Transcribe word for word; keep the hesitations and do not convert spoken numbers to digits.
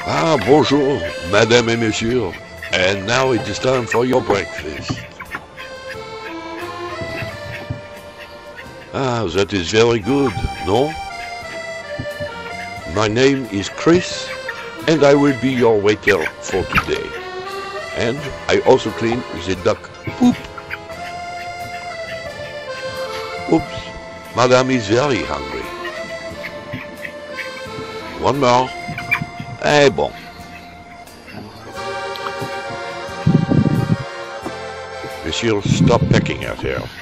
Ah, bonjour, madame et monsieur. And now it is time for your breakfast. Ah, that is very good, no? My name is Chris, and I will be your waiter for today. And I also clean the duck poop. Oops, madame is very hungry. One more. Eh bon. Monsieur, stop pecking at her.